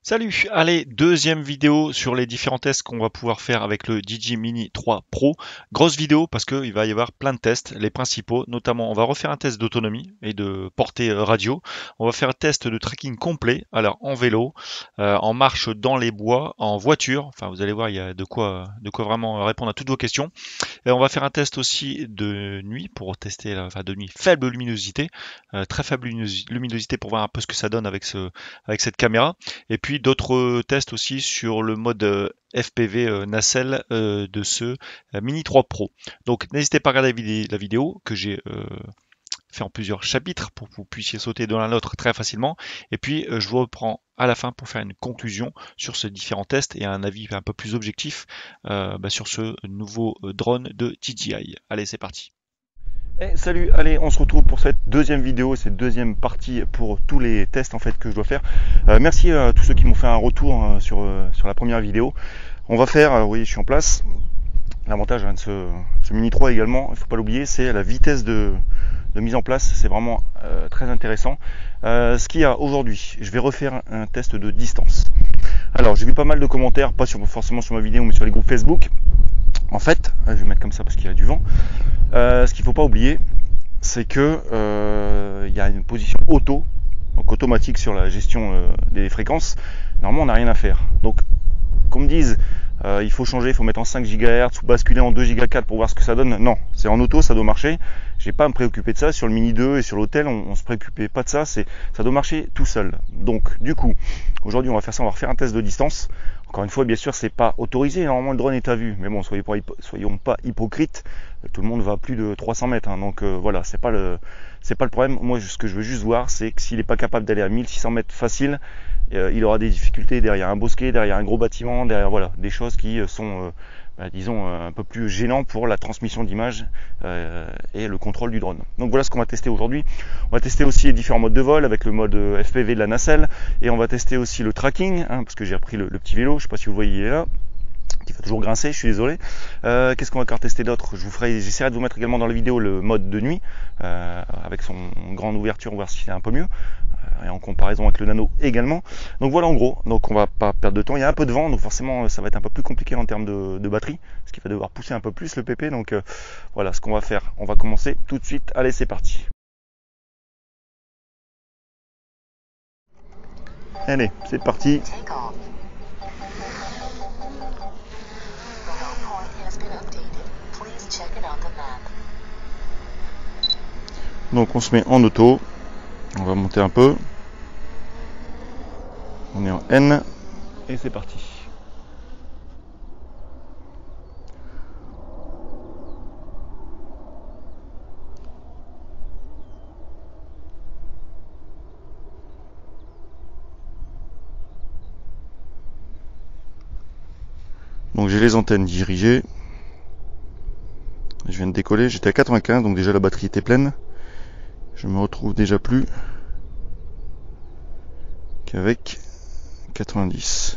Salut, allez, deuxième vidéo sur les différents tests qu'on va pouvoir faire avec le DJI Mini 3 Pro. Grosse vidéo parce qu'il va y avoir plein de tests, les principaux, notamment on va refaire un test d'autonomie et de portée radio. On va faire un test de trekking complet, alors en vélo, en marche dans les bois, en voiture. Enfin, vous allez voir, il y a de quoi vraiment répondre à toutes vos questions. Et on va faire un test aussi de nuit pour tester, enfin de nuit, faible luminosité, très faible luminosité pour voir un peu ce que ça donne avec cette caméra. Et puis d'autres tests aussi sur le mode FPV nacelle de ce Mini 3 Pro. Donc n'hésitez pas à regarder la vidéo que j'ai fait en plusieurs chapitres pour que vous puissiez sauter de l'un à l'autre très facilement. Et puis je vous reprends à la fin pour faire une conclusion sur ces différents tests et un avis un peu plus objectif sur ce nouveau drone de DJI. Allez, c'est parti. Salut, allez, on se retrouve pour cette deuxième vidéo, cette deuxième partie pour tous les tests en fait que je dois faire. Merci à tous ceux qui m'ont fait un retour sur la première vidéo. On va faire, oui, je suis en place. L'avantage de ce Mini 3 également, il ne faut pas l'oublier, c'est la vitesse de mise en place. C'est vraiment très intéressant. Ce qu'il y a aujourd'hui, je vais refaire un test de distance. Alors, j'ai vu pas mal de commentaires, pas forcément sur ma vidéo, mais sur les groupes Facebook. En fait, je vais mettre comme ça parce qu'il y a du vent. Ce qu'il ne faut pas oublier, c'est que il y a une position auto, donc automatique sur la gestion des fréquences. Normalement, on n'a rien à faire. Donc, qu'on me dise, il faut changer, il faut mettre en 5 GHz ou basculer en 2 Go4 pour voir ce que ça donne. Non, c'est en auto, ça doit marcher. J'ai pas à me préoccuper de ça. Sur le Mini 2 et sur l'hôtel, on se préoccupait pas de ça. Ça doit marcher tout seul. Donc, du coup, aujourd'hui, on va faire ça. On va refaire un test de distance. Encore une fois, bien sûr, c'est pas autorisé. Normalement, le drone est à vue. Mais bon, soyons pas hypocrites. Tout le monde va à plus de 300 mètres. Hein. Donc voilà, c'est pas le problème. Moi, ce que je veux juste voir, c'est que s'il n'est pas capable d'aller à 1600 mètres facile, il aura des difficultés derrière un bosquet, derrière un gros bâtiment, derrière voilà, des choses qui sont, disons, un peu plus gênants pour la transmission d'image et le contrôle du drone. Donc voilà ce qu'on va tester aujourd'hui. On va tester aussi les différents modes de vol avec le mode FPV de la nacelle et on va tester aussi le tracking, hein, parce que j'ai repris le petit vélo, je sais pas si vous le voyez, il est là, qui va toujours grincer, je suis désolé. Qu'est-ce qu'on va encore tester d'autre? J'essaierai de vous mettre également dans la vidéo le mode de nuit, avec son grande ouverture, voir si c'est un peu mieux, et en comparaison avec le nano également. Donc voilà en gros, donc on va pas perdre de temps, il y a un peu de vent, donc forcément ça va être un peu plus compliqué en termes de batterie, parce qu'il va devoir pousser un peu plus le PP, donc voilà ce qu'on va faire, on va commencer tout de suite, allez c'est parti. Allez, c'est parti. Donc on se met en auto, on va monter un peu, on est en N et c'est parti. Donc j'ai les antennes dirigées, je viens de décoller, j'étais à 95 donc déjà la batterie était pleine. Je me retrouve déjà plus qu'avec 90.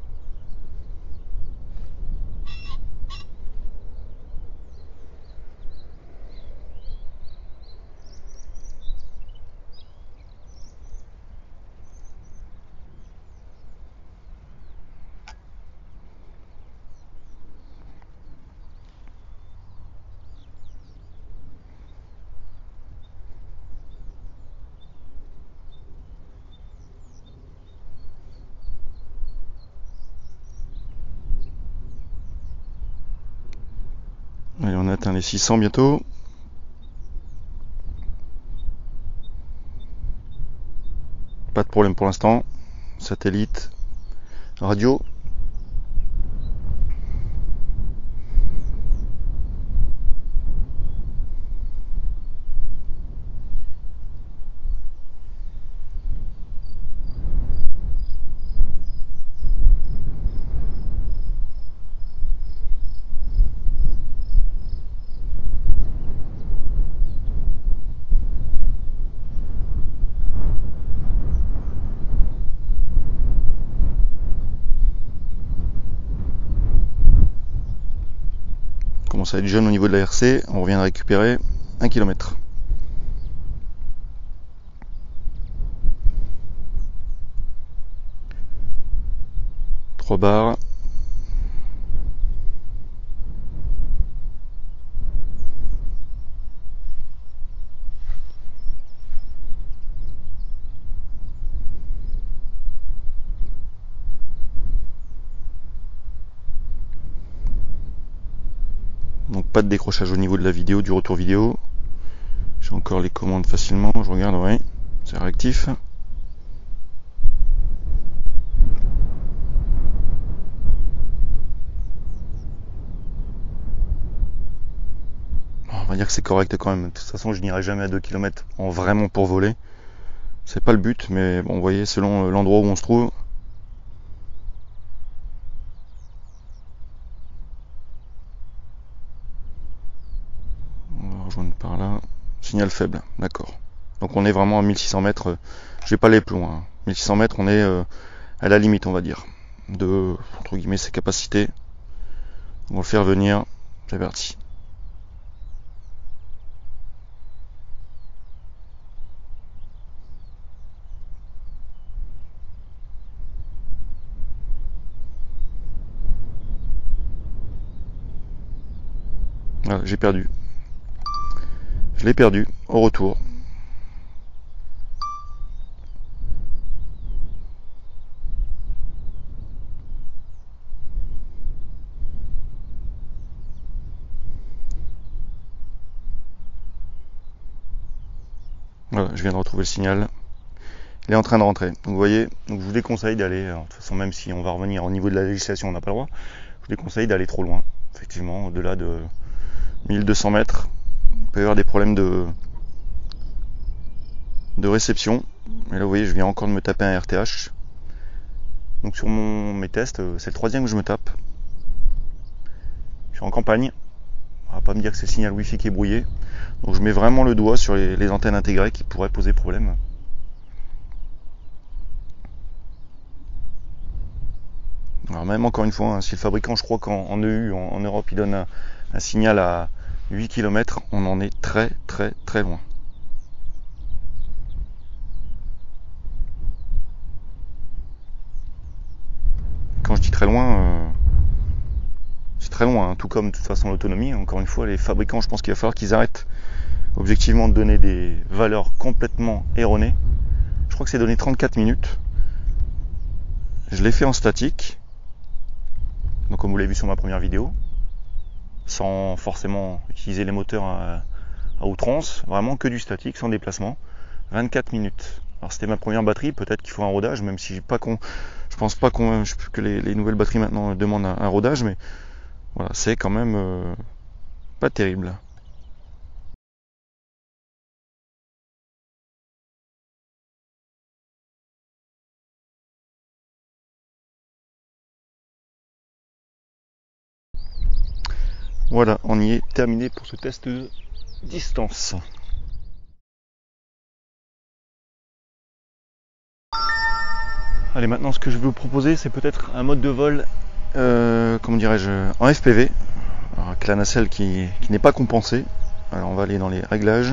Allez, on a atteint les 600 bientôt. Pas de problème pour l'instant. Satellite, radio. Commence à être jeune au niveau de la RC. On revient de récupérer 1 km. barre. Donc pas de décrochage au niveau de la vidéo, du retour vidéo. J'ai encore les commandes facilement, je regarde, ouais, c'est réactif. On va dire que c'est correct quand même. De toute façon, je n'irai jamais à 2 km en vraiment pour voler. C'est pas le but, mais bon, vous voyez, selon l'endroit où on se trouve. On va rejoindre par là. Signal faible, d'accord. Donc on est vraiment à 1600 mètres. Je vais pas aller plus loin. 1600 mètres, on est à la limite, on va dire, de, entre guillemets, ses capacités. On va le faire venir. C'est parti. Voilà, j'ai perdu. Je l'ai perdu au retour. Voilà, je viens de retrouver le signal. Il est en train de rentrer. Donc vous voyez, donc je vous déconseille d'aller, de toute façon même si on va revenir au niveau de la législation, on n'a pas le droit, je vous déconseille d'aller trop loin. Effectivement, au-delà de 1200 mètres, il peut y avoir des problèmes de réception. Et là vous voyez, je viens encore de me taper un RTH. Donc sur mes tests, c'est le 3e que je me tape. Je suis en campagne. On va pas me dire que c'est le signal Wi-Fi qui est brouillé. Donc je mets vraiment le doigt sur les antennes intégrées qui pourraient poser problème. Alors même encore une fois, hein, si le fabricant, je crois qu'en EU, en Europe, il donne un signal à 8 km, on en est très très très loin. Quand je dis très loin, c'est très loin, hein, tout comme de toute façon l'autonomie. Encore une fois, les fabricants, je pense qu'il va falloir qu'ils arrêtent objectivement de donner des valeurs complètement erronées. Je crois que c'est donné 34 minutes. Je l'ai fait en statique. Donc comme vous l'avez vu sur ma première vidéo, sans forcément utiliser les moteurs à outrance, vraiment que du statique, sans déplacement, 24 minutes. Alors c'était ma première batterie, peut-être qu'il faut un rodage, même si je pense pas que les nouvelles batteries maintenant demandent un rodage, mais voilà, c'est quand même pas terrible. Voilà, on y est terminé pour ce test de distance. Allez, maintenant ce que je vais vous proposer, c'est peut-être un mode de vol, comment dirais-je, en FPV, alors, avec la nacelle qui n'est pas compensée. Alors on va aller dans les réglages.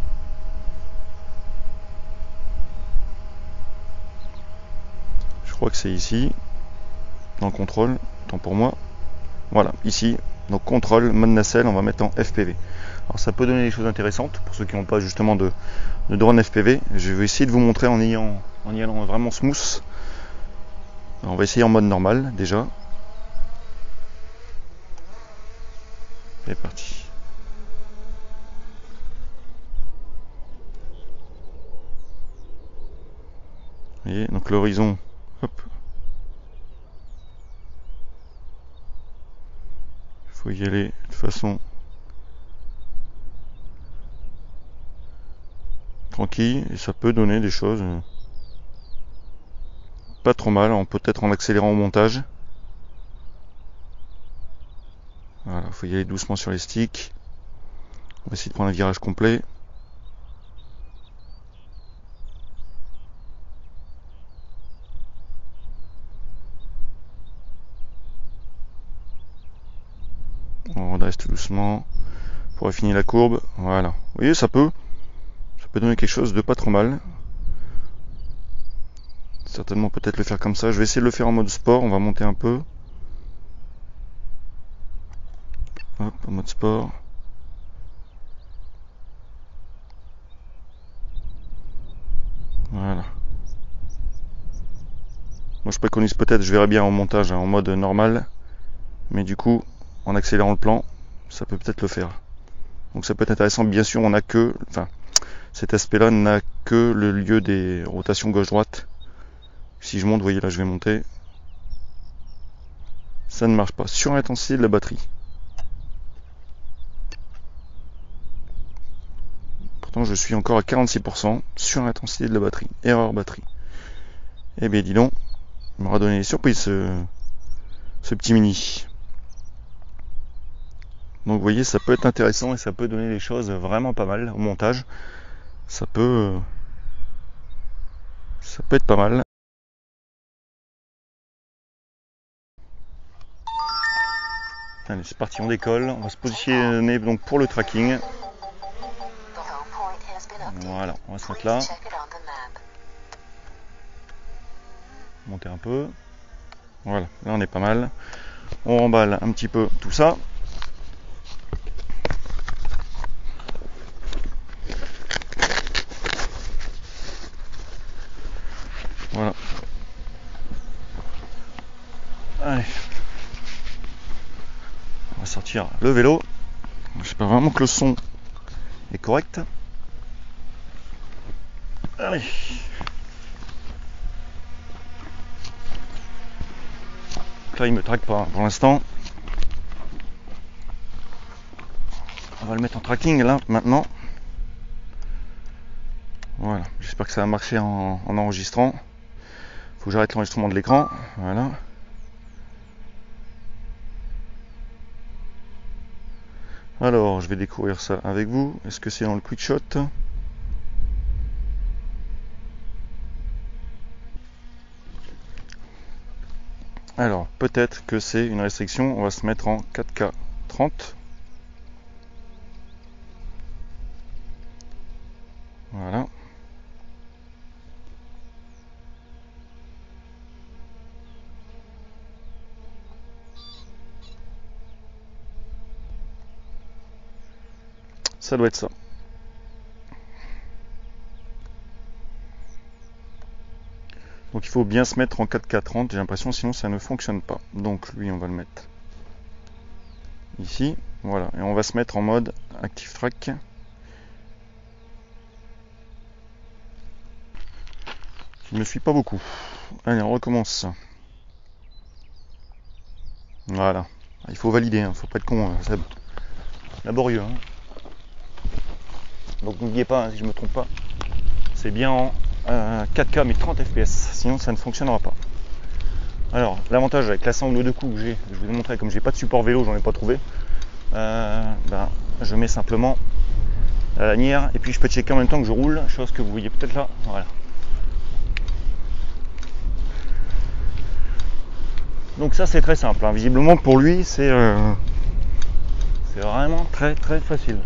Je crois que c'est ici, dans le contrôle, tant pour moi. Voilà, ici, donc contrôle, mode nacelle, on va mettre en FPV. Alors ça peut donner des choses intéressantes pour ceux qui n'ont pas justement de drone FPV. Je vais essayer de vous montrer en y allant vraiment smooth. Alors, on va essayer en mode normal déjà. C'est parti. Vous voyez, donc l'horizon, hop. Il faut y aller de façon tranquille et ça peut donner des choses pas trop mal, peut-être en accélérant au montage. Voilà, il faut y aller doucement sur les sticks. On va essayer de prendre un virage complet. On redresse tout doucement pour affiner la courbe. Voilà. Vous voyez, ça peut donner quelque chose de pas trop mal. certainement peut-être le faire comme ça. Je vais essayer de le faire en mode sport. On va monter un peu. Hop, en mode sport. Voilà. Moi je préconise peut-être, je verrai bien en montage, en mode normal. Mais du coup, en accélérant le plan, ça peut peut-être le faire. Donc ça peut être intéressant. Bien sûr, on n'a que, enfin, cet aspect-là n'a que le lieu des rotations gauche-droite. Si je monte, vous voyez là, je vais monter. Ça ne marche pas. Sur l'intensité de la batterie. Pourtant, je suis encore à 46% sur l'intensité de la batterie. Erreur batterie. Eh bien, dis donc, il m'aura donné des surprises, ce petit mini. Donc, vous voyez, ça peut être intéressant et ça peut donner des choses vraiment pas mal au montage. Ça peut être pas mal. Allez, c'est parti, on décolle. On va se positionner donc pour le tracking. Voilà, on va se mettre là. Monter un peu. Voilà, là on est pas mal. On remballe un petit peu tout ça. Voilà. Allez. On va sortir le vélo. J'espère vraiment que le son est correct. Allez. Là il me traque pas pour l'instant. On va le mettre en tracking là maintenant. Voilà, j'espère que ça va marcher en enregistrant. Faut que j'arrête l'enregistrement de l'écran. Voilà. Alors, je vais découvrir ça avec vous. Est-ce que c'est dans le quick shot? Alors, peut-être que c'est une restriction. On va se mettre en 4K 30. Voilà. Ça doit être ça. Donc il faut bien se mettre en 4K 30, j'ai l'impression, sinon ça ne fonctionne pas. Donc lui on va le mettre ici, voilà, et on va se mettre en mode Active Track. Je ne me suis pas beaucoup. Allez, on recommence. Voilà, il faut valider, hein. Faut pas être con, c'est laborieux. Hein. Donc n'oubliez pas, hein, si je ne me trompe pas, c'est bien en 4K mais 30 fps, sinon ça ne fonctionnera pas. Alors l'avantage avec la sangle de cou que j'ai, je vous ai montré, comme j'ai pas de support vélo, j'en ai pas trouvé, je mets simplement la lanière et puis je peux checker en même temps que je roule, chose que vous voyez peut-être là, voilà. Donc ça c'est très simple, hein. Visiblement pour lui c'est vraiment très très facile.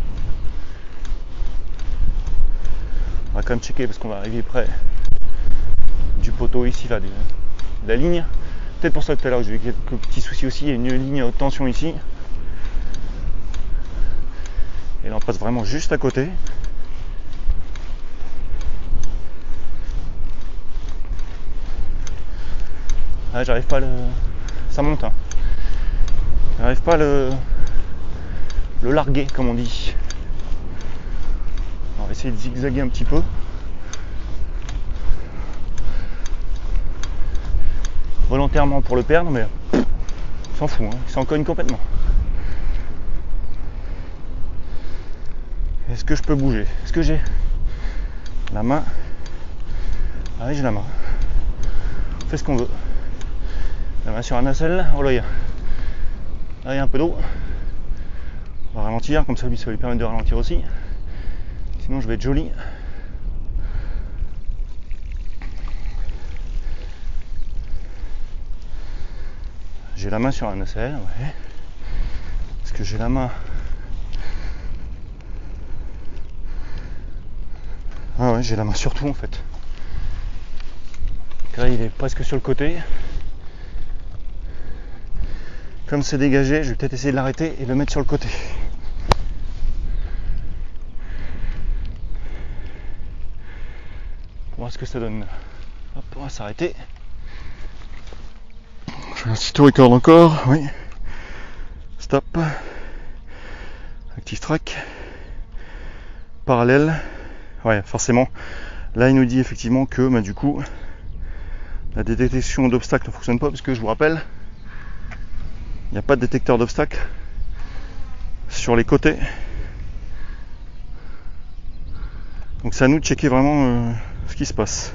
On va quand même checker parce qu'on va arriver près du poteau ici là, de la ligne. Peut-être pour ça que tout à l'heure j'ai eu quelques petits soucis aussi, il y a une ligne à haute tension ici. Et là on passe vraiment juste à côté. Ah, j'arrive pas à le... Ça monte hein. J'arrive pas à le larguer comme on dit. On va essayer de zigzaguer un petit peu. Volontairement pour le perdre, mais il s'en fout, hein. Il s'en cogne complètement. Est-ce que je peux bouger? Est-ce que j'ai la main? Ah oui, j'ai la main. On fait ce qu'on veut. La main sur un nacelle. Oh là, il y a un peu d'eau. On va ralentir, comme ça lui ça va lui permettre de ralentir aussi. Sinon je vais être joli. J'ai la main sur un nacelle, ouais. Est-ce que j'ai la main? Ah ouais, j'ai la main sur tout en fait. Là, il est presque sur le côté. Comme c'est dégagé, je vais peut-être essayer de l'arrêter et de le mettre sur le côté. Pour voir ce que ça donne. Hop, on va s'arrêter. Je fais un petit record encore, oui. Stop. Active track. Parallèle. Ouais, forcément. Là, il nous dit effectivement que bah, du coup, la détection d'obstacles ne fonctionne pas parce que je vous rappelle, il n'y a pas de détecteur d'obstacles sur les côtés. Donc c'est à nous de checker vraiment ce qui se passe.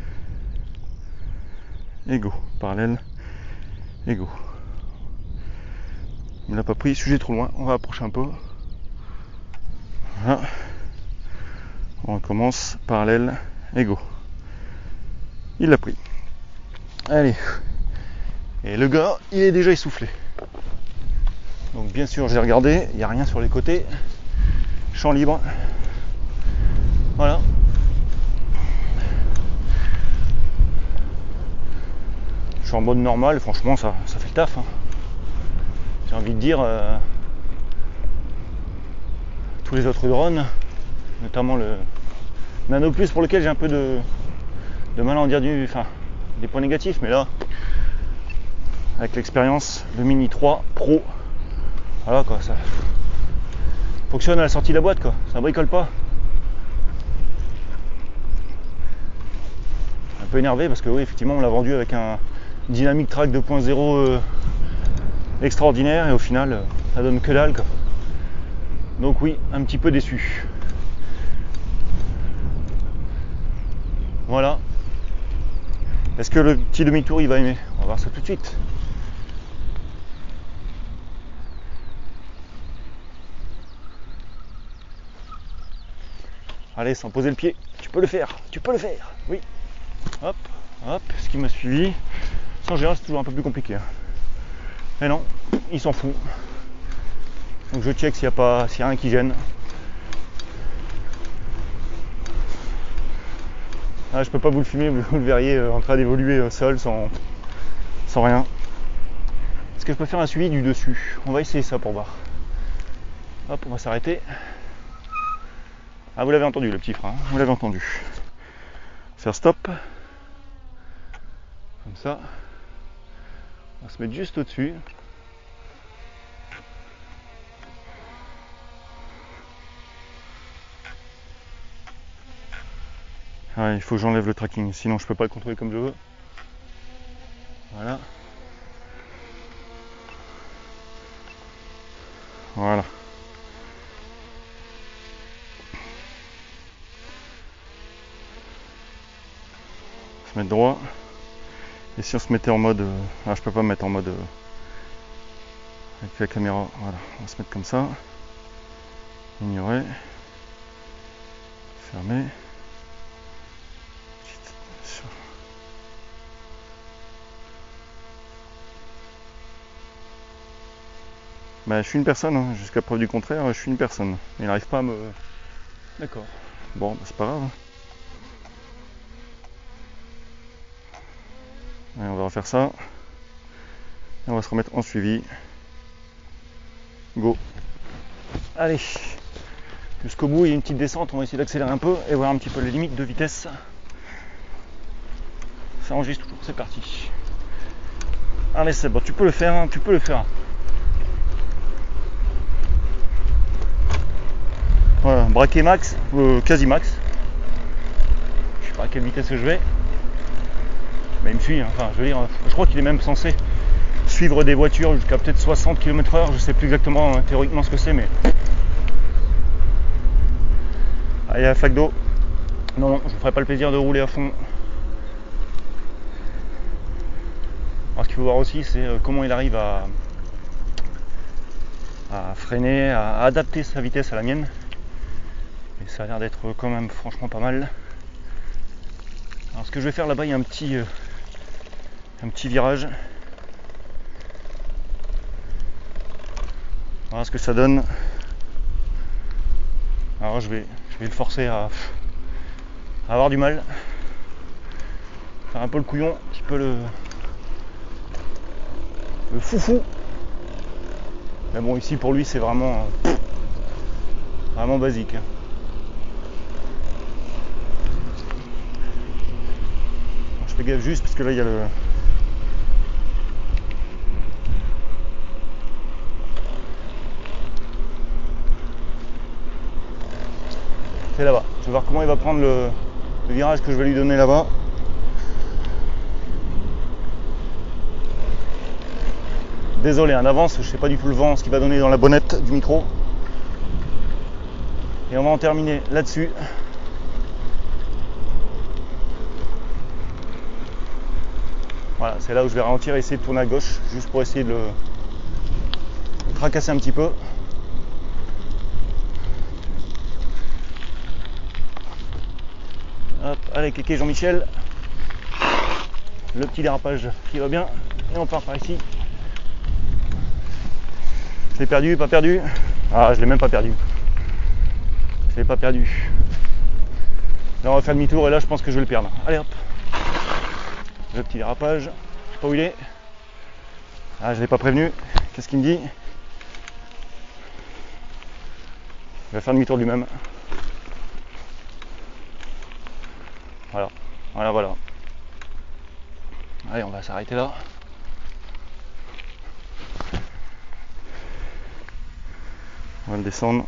Et go, parallèle, et go. Il n'a pas pris, sujet trop loin, on va approcher un peu. Voilà. On recommence, parallèle, et go. Il l'a pris. Allez. Et le gars, il est déjà essoufflé. Donc bien sûr, j'ai regardé, il n'y a rien sur les côtés. Champ libre. Voilà. Je suis en mode normal, franchement, ça fait le taf. Hein. J'ai envie de dire, tous les autres drones, notamment le Nano Plus pour lequel j'ai un peu de mal à en dire des points négatifs, mais là, avec l'expérience, le Mini 3 Pro, voilà quoi, ça fonctionne à la sortie de la boîte quoi, ça bricole pas. Un peu énervé parce que oui, effectivement, on l'a vendu avec un Dynamic Track 2.0 extraordinaire et au final, ça donne que dalle quoi. Donc oui, un petit peu déçu. Voilà. Est-ce que le petit demi-tour il va aimer? On va voir ça tout de suite. Allez, sans poser le pied, tu peux le faire, oui. Hop, hop, ce qui m'a suivi. En général, c'est toujours un peu plus compliqué. Mais non, il s'en fout. Donc je check s'il y a rien qui gêne. Ah, je peux pas vous le filmer, vous le verriez en train d'évoluer au sol sans rien. Est-ce que je peux faire un suivi du dessus? On va essayer ça pour voir. Hop, on va s'arrêter. Ah, vous l'avez entendu le petit frein, vous l'avez entendu. Faire stop. Comme ça. On va se mettre juste au-dessus. Ah, il faut que j'enlève le tracking, sinon je peux pas le contrôler comme je veux. Voilà. Voilà. Se mettre droit. Et si on se mettait en mode... je peux pas me mettre en mode... avec la caméra. Voilà, on va se mettre comme ça. Ignorer. Fermer. Bah, je suis une personne, hein. Jusqu'à preuve du contraire, je suis une personne. Il n'arrive pas à me... D'accord. Bon, bah, c'est pas grave. Allez, on va refaire ça. Et on va se remettre en suivi. Go. Allez. Jusqu'au bout, il y a une petite descente, on va essayer d'accélérer un peu et voir un petit peu les limites de vitesse. Ça enregistre toujours, c'est parti. Allez, c'est bon, tu peux le faire, hein, tu peux le faire. Voilà, braquet max, quasi max. Je sais pas à quelle vitesse je vais. Mais il me suit, hein. Enfin je veux dire, je crois qu'il est même censé suivre des voitures jusqu'à peut-être 60 km/h, je sais plus exactement théoriquement ce que c'est, mais... Ah, il y a la flaque d'eau. Non, je ne ferai pas le plaisir de rouler à fond. Alors ce qu'il faut voir aussi, c'est comment il arrive à freiner, à adapter sa vitesse à la mienne. Et ça a l'air d'être quand même franchement pas mal. Alors ce que je vais faire là-bas, il y a un petit virage. Voilà ce que ça donne. Alors je vais le forcer à avoir du mal. faire un peu le couillon, un petit peu le foufou. Mais bon, ici pour lui c'est vraiment basique. Je fais gaffe juste parce que là il y a le... C'est là-bas. Je vais voir comment il va prendre le virage que je vais lui donner là-bas. Désolé, en avance, je sais pas du tout le vent, ce qu'il va donner dans la bonnette du micro. Et on va en terminer là-dessus. Voilà, c'est là où je vais ralentir et essayer de tourner à gauche, juste pour essayer de le tracasser un petit peu. Hop, allez, kéké Jean-Michel. Le petit dérapage qui va bien. Et on part par ici. Je l'ai perdu, pas perdu. Ah, je l'ai même pas perdu. Je l'ai pas perdu. Là, on va faire demi-tour et là, je pense que je vais le perdre. Allez, hop. Le petit dérapage. Je sais pas où il est. Ah, je l'ai pas prévenu. Qu'est-ce qu'il me dit? Il va faire demi-tour lui-même. Voilà. Voilà. Allez, on va s'arrêter là. On va le descendre.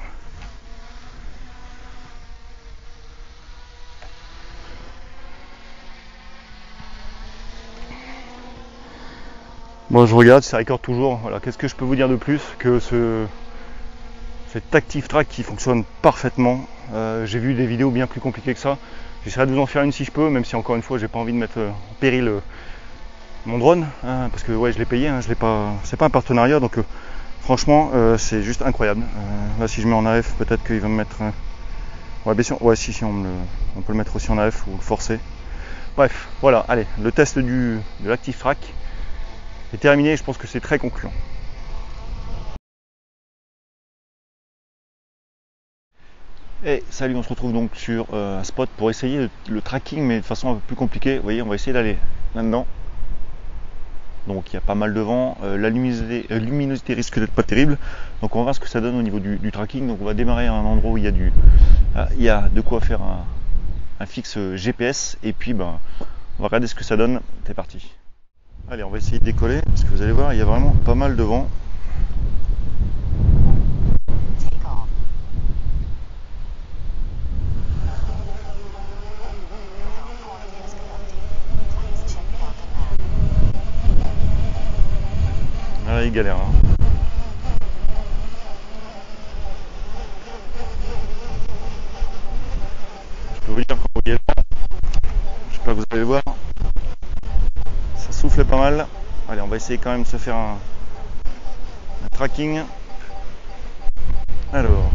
Bon, je regarde, ça record toujours. Voilà, qu'est-ce que je peux vous dire de plus que cet Active Track qui fonctionne parfaitement. J'ai vu des vidéos bien plus compliquées que ça. J'essaierai de vous en faire une si je peux, même si encore une fois, j'ai pas envie de mettre en péril mon drone, hein, parce que ouais, je l'ai payé, hein, je l'ai pas. C'est pas un partenariat, donc franchement, c'est juste incroyable. Là, si je mets en AF, peut-être qu'il va me mettre. Ouais, bien sûr. Ouais, si, on peut le mettre aussi en AF ou le forcer. Bref, voilà. Allez, le test de l'Active Track est terminé. Je pense que c'est très concluant. Et salut, on se retrouve donc sur un spot pour essayer le tracking, mais de façon un peu plus compliquée. Vous voyez, on va essayer d'aller là-dedans. Donc il y a pas mal de vent, la luminosité risque d'être pas terrible. Donc on va voir ce que ça donne au niveau du tracking. Donc on va démarrer à un endroit où il y a de quoi faire un fixe GPS. Et puis on va regarder ce que ça donne. C'est parti. Allez, on va essayer de décoller, parce que vous allez voir, il y a vraiment pas mal de vent. Ah, il galère. Hein. Je peux vous dire quand il y a le vent, je sais pas, vous allez le voir, ça souffle pas mal. Allez, on va essayer quand même de se faire un tracking. Alors.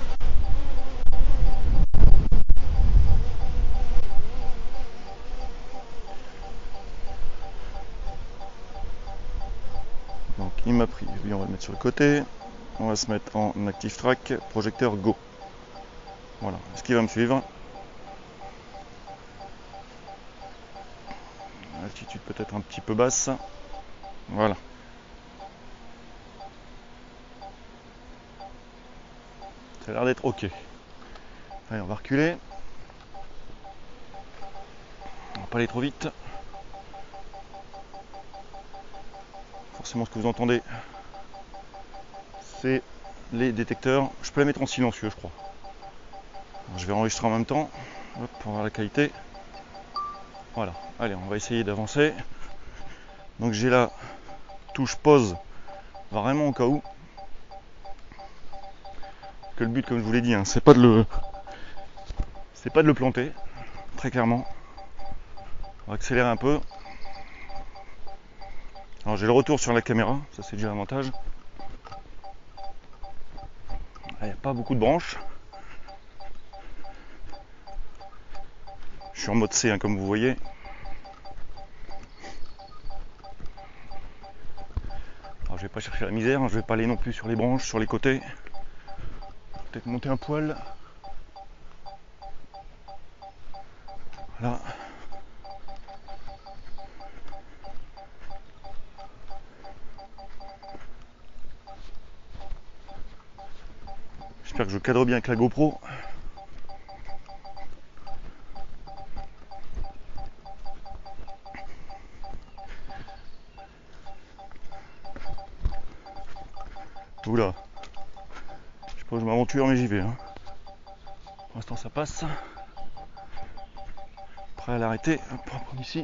Donc il m'a pris, lui on va le mettre sur le côté, on va se mettre en Active Track, projecteur Go. Voilà, est-ce qu'il va me suivre? Altitude peut-être un petit peu basse. Voilà. Ça a l'air d'être ok. Allez, on va reculer. On va pas aller trop vite. Forcément, ce que vous entendez, c'est les détecteurs. Je peux les mettre en silencieux, je crois. Alors, je vais enregistrer en même temps. Hop, pour voir la qualité. Voilà. Allez, on va essayer d'avancer. Donc j'ai la touche pause, vraiment au cas où. Que le but, comme je vous l'ai dit, hein, c'est pas de le planter, très clairement. On va accélérer un peu. Alors j'ai le retour sur la caméra, ça c'est déjà un avantage. Il n'y a pas beaucoup de branches. Je suis en mode C, hein, comme vous voyez. Alors je vais pas chercher la misère, hein, je vais pas aller non plus sur les branches, sur les côtés. Peut-être monter un poil. Voilà. J'espère que je cadre bien avec la GoPro. Oula, je sais pas où je m'aventure, mais j'y vais. Hein. Pour l'instant, ça passe. Prêt à l'arrêter. On va prendre ici.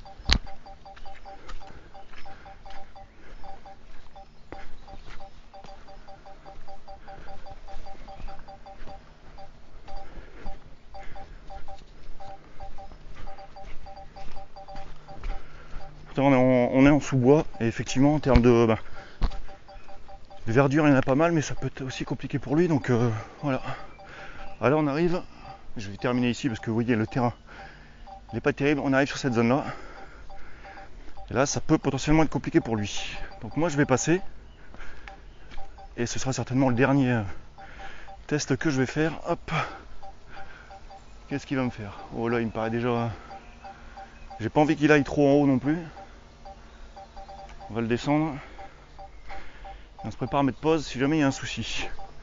On est en sous-bois et effectivement en termes de verdure il y en a pas mal, mais ça peut être aussi compliqué pour lui, donc voilà. Alors on arrive, je vais terminer ici parce que vous voyez le terrain il n'est pas terrible, on arrive sur cette zone là et là ça peut potentiellement être compliqué pour lui, donc moi je vais passer et ce sera certainement le dernier test que je vais faire. Hop, qu'est-ce qu'il va me faire? Oh là il me paraît déjà, j'ai pas envie qu'il aille trop en haut non plus. On va le descendre. On se prépare à mettre pause si jamais il y a un souci.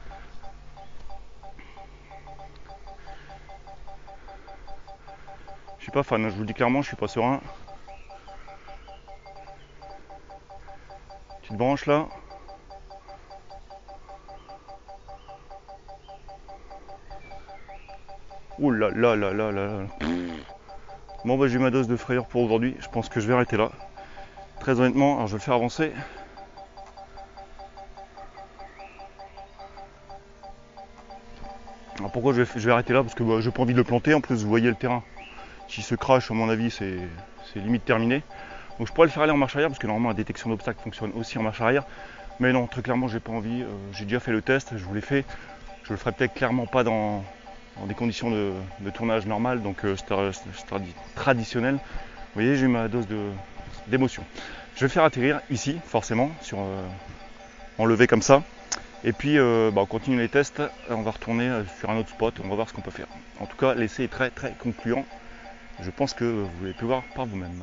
Je suis pas fan, je vous le dis clairement, je suis pas serein. Petite branche là. Ouh là là là là là. Bon bah j'ai ma dose de frayeur pour aujourd'hui. Je pense que je vais arrêter là. Très honnêtement, alors je vais le faire avancer. Alors pourquoi je vais arrêter là? Parce que j'ai pas envie de le planter. En plus vous voyez le terrain. S'il se crache, à mon avis, c'est limite terminé. Donc je pourrais le faire aller en marche arrière parce que normalement la détection d'obstacles fonctionne aussi en marche arrière. Mais non, très clairement j'ai pas envie. J'ai déjà fait le test, je vous l'ai fait. Je le ferai peut-être clairement pas dans des conditions de tournage normales, donc traditionnel. Vous voyez, j'ai eu ma dose d'émotion. Je vais le faire atterrir ici, forcément, enlevé comme ça. Et puis on continue les tests, on va retourner sur un autre spot, on va voir ce qu'on peut faire. En tout cas, l'essai est très très concluant. Je pense que vous l'avez pu voir par vous-même.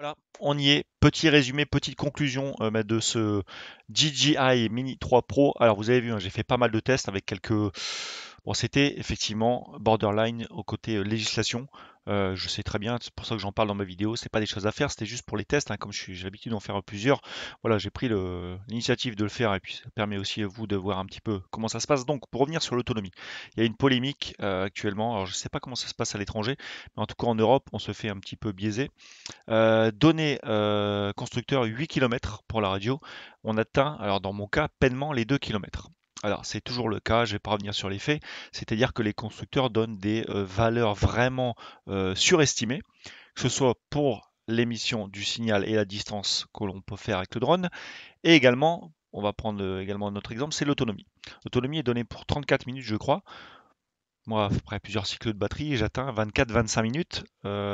Voilà, on y est. Petit résumé, petite conclusion de ce DJI Mini 3 Pro. Alors vous avez vu, hein, j'ai fait pas mal de tests avec quelques. Bon, c'était effectivement borderline au côté législation. Je sais très bien, c'est pour ça que j'en parle dans ma vidéo. C'est pas des choses à faire, c'était juste pour les tests, hein, comme j'ai l'habitude d'en faire plusieurs. Voilà, j'ai pris l'initiative de le faire et puis ça permet aussi à vous de voir un petit peu comment ça se passe. Donc, pour revenir sur l'autonomie, il y a une polémique actuellement. Alors, je sais pas comment ça se passe à l'étranger, mais en tout cas en Europe, on se fait un petit peu biaiser. Données constructeur 8 km pour la radio, on atteint, alors dans mon cas, pleinement les 2 km. Alors c'est toujours le cas, je ne vais pas revenir sur les faits, c'est-à-dire que les constructeurs donnent des valeurs vraiment surestimées, que ce soit pour l'émission du signal et la distance que l'on peut faire avec le drone, et également, on va prendre également un autre exemple, c'est l'autonomie. L'autonomie est donnée pour 34 minutes, je crois. Moi, après plusieurs cycles de batterie, j'atteins 24-25 minutes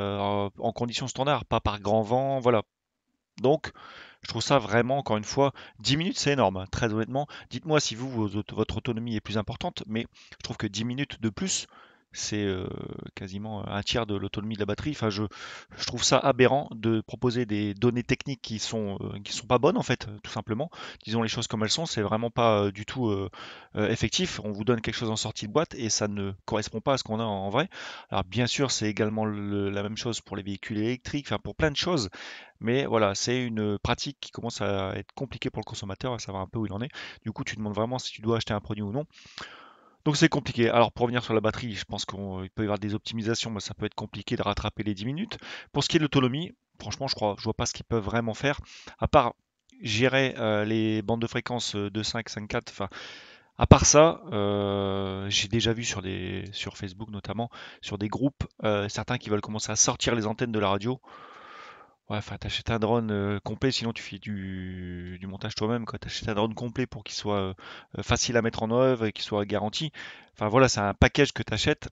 en conditions standards, pas par grand vent, voilà. Donc, je trouve ça vraiment, encore une fois, 10 minutes, c'est énorme, hein, très honnêtement. Dites-moi si votre autonomie est plus importante, mais je trouve que 10 minutes de plus, c'est quasiment un tiers de l'autonomie de la batterie. Enfin, je trouve ça aberrant de proposer des données techniques qui sont pas bonnes, en fait, tout simplement. Disons les choses comme elles sont, c'est vraiment pas du tout effectif. On vous donne quelque chose en sortie de boîte et ça ne correspond pas à ce qu'on a en vrai. Alors, bien sûr, c'est également la même chose pour les véhicules électriques, enfin, pour plein de choses. Mais voilà, c'est une pratique qui commence à être compliquée pour le consommateur, à savoir un peu où il en est. Du coup, tu te demandes vraiment si tu dois acheter un produit ou non. Donc c'est compliqué. Alors pour revenir sur la batterie, je pense qu'il peut y avoir des optimisations, mais ça peut être compliqué de rattraper les 10 minutes. Pour ce qui est de l'autonomie, franchement, je vois pas ce qu'ils peuvent vraiment faire, à part gérer les bandes de fréquences 2.5, 5.4. Enfin, à part ça, j'ai déjà vu sur Facebook notamment, sur des groupes, certains qui veulent commencer à sortir les antennes de la radio. Ouais, enfin, t'achètes un drone complet, sinon tu fais du montage toi-même, quoi. T'achètes un drone complet pour qu'il soit facile à mettre en œuvre et qu'il soit garanti. Enfin voilà, c'est un package que t'achètes.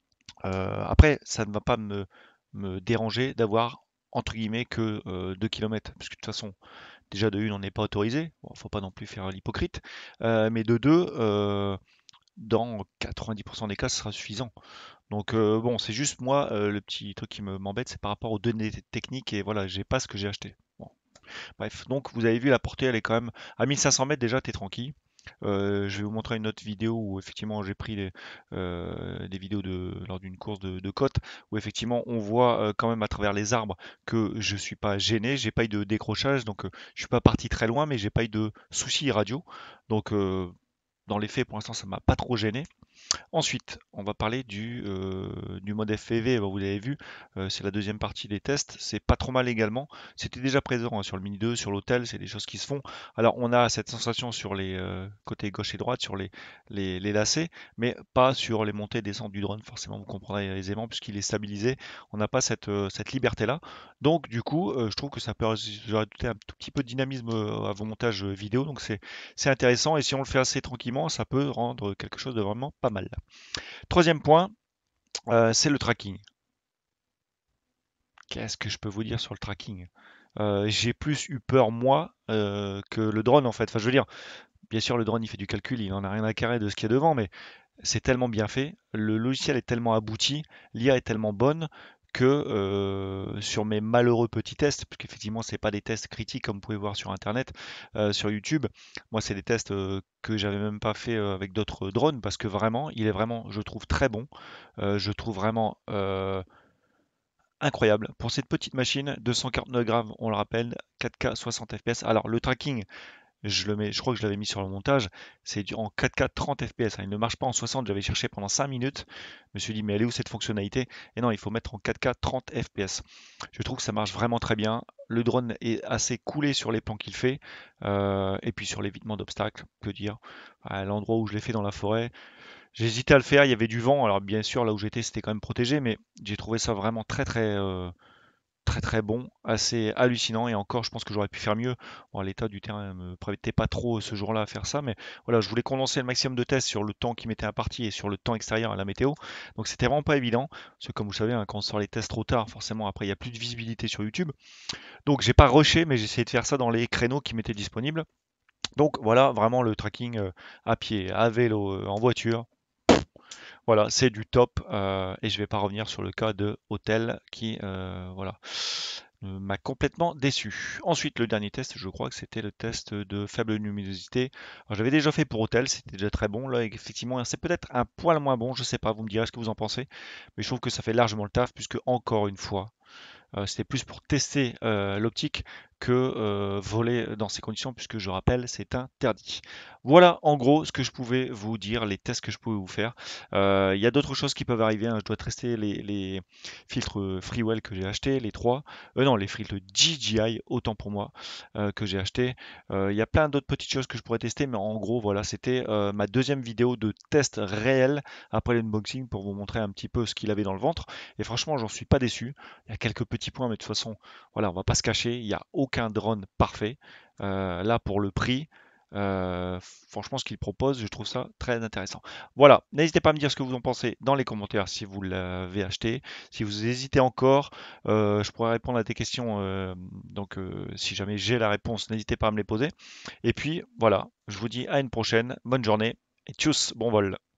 Après, ça ne va pas me déranger d'avoir entre guillemets que 2 km, parce que de toute façon, déjà de une, on n'est pas autorisé. Bon, faut pas non plus faire l'hypocrite. Mais de deux, dans 90% des cas, ce sera suffisant. Donc bon, c'est juste moi, le petit truc qui m'embête, c'est par rapport aux données techniques et voilà, j'ai pas ce que j'ai acheté. Bon, bref, donc vous avez vu la portée, elle est quand même à 1500 mètres déjà, t'es tranquille. Je vais vous montrer une autre vidéo où effectivement j'ai pris des vidéos lors d'une course de côte où effectivement on voit quand même à travers les arbres que je suis pas gêné, j'ai pas eu de décrochage, donc je suis pas parti très loin, mais j'ai pas eu de soucis radio. Donc dans les faits, pour l'instant, ça m'a pas trop gêné. Ensuite, on va parler du mode FPV. Bon, vous l'avez vu, c'est la deuxième partie des tests. C'est pas trop mal également. C'était déjà présent hein, sur le Mini 2, sur l'hôtel, c'est des choses qui se font. Alors, on a cette sensation sur les côtés gauche et droite, sur les lacets, mais pas sur les montées et descentes du drone. Forcément, vous comprendrez aisément, puisqu'il est stabilisé. On n'a pas cette liberté-là. Donc, du coup, je trouve que ça peut ajouter un tout petit peu de dynamisme à vos montages vidéo. Donc, c'est intéressant. Et si on le fait assez tranquillement, ça peut rendre quelque chose de vraiment pas mal. Troisième point, c'est le tracking. Qu'est-ce que je peux vous dire sur le tracking? J'ai plus eu peur moi que le drone en fait. Enfin, je veux dire, bien sûr, le drone il fait du calcul, il en a rien à carrer de ce qu'il y a devant, mais c'est tellement bien fait, le logiciel est tellement abouti, l'IA est tellement bonne que sur mes malheureux petits tests, parce qu'effectivement c'est pas des tests critiques comme vous pouvez voir sur internet, sur YouTube, moi c'est des tests que j'avais même pas fait avec d'autres drones parce que vraiment il est vraiment je trouve très bon. Je trouve vraiment incroyable pour cette petite machine, 249 grammes, on le rappelle, 4K 60 fps. Alors le tracking, je crois que je l'avais mis sur le montage, c'est en 4K 30 fps, hein. Il ne marche pas en 60, j'avais cherché pendant 5 minutes, je me suis dit mais elle est où cette fonctionnalité? Et non, il faut mettre en 4K 30 fps. Je trouve que ça marche vraiment très bien. Le drone est assez coolé sur les plans qu'il fait, et puis sur l'évitement d'obstacles, que dire. À l'endroit où je l'ai fait dans la forêt, j'ai hésité à le faire, il y avait du vent, alors bien sûr là où j'étais c'était quand même protégé, mais j'ai trouvé ça vraiment très bon, assez hallucinant et encore je pense que j'aurais pu faire mieux. Bon, l'état du terrain me prêtait pas trop ce jour-là à faire ça, mais voilà, je voulais condenser le maximum de tests sur le temps qui m'était imparti et sur le temps extérieur à la météo. Donc c'était vraiment pas évident, parce que comme vous savez, hein, quand on sort les tests trop tard, forcément après il y a plus de visibilité sur YouTube. Donc j'ai pas rushé, mais j'ai essayé de faire ça dans les créneaux qui m'étaient disponibles. Donc voilà, vraiment le tracking à pied, à vélo, en voiture. Voilà, c'est du top et je vais pas revenir sur le cas de hôtel qui voilà m'a complètement déçu. Ensuite, le dernier test, je crois que c'était le test de faible luminosité. Alors, j'avais déjà fait pour Hôtel, c'était déjà très bon. Là, effectivement, c'est peut-être un poil moins bon, je sais pas, vous me direz ce que vous en pensez. Mais je trouve que ça fait largement le taf, puisque encore une fois, c'était plus pour tester l'optique que voler dans ces conditions, puisque je rappelle, c'est interdit. Voilà en gros ce que je pouvais vous dire, les tests que je pouvais vous faire. Il y a d'autres choses qui peuvent arriver, hein. Je dois tester les filtres Freewell que j'ai achetés, les trois. Non, les filtres DJI, autant pour moi, que j'ai acheté. Il y a plein d'autres petites choses que je pourrais tester, mais en gros, voilà, c'était ma deuxième vidéo de test réel après l'unboxing pour vous montrer un petit peu ce qu'il avait dans le ventre. Et franchement, j'en suis pas déçu. Il y a quelques petits points, mais de toute façon, voilà, on va pas se cacher, il n'y a aucun drone parfait. Là, pour le prix, franchement, ce qu'il propose, je trouve ça très intéressant. Voilà, n'hésitez pas à me dire ce que vous en pensez dans les commentaires si vous l'avez acheté. Si vous hésitez encore, je pourrais répondre à des questions. Donc, si jamais j'ai la réponse, n'hésitez pas à me les poser. Et puis, voilà, je vous dis à une prochaine. Bonne journée et tchuss, bon vol.